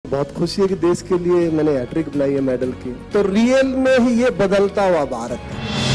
बहुत खुशी है कि देश के लिए मैंने हैट्रिक बनाई है मेडल की। तो रियल में ही ये बदलता हुआ भारत है।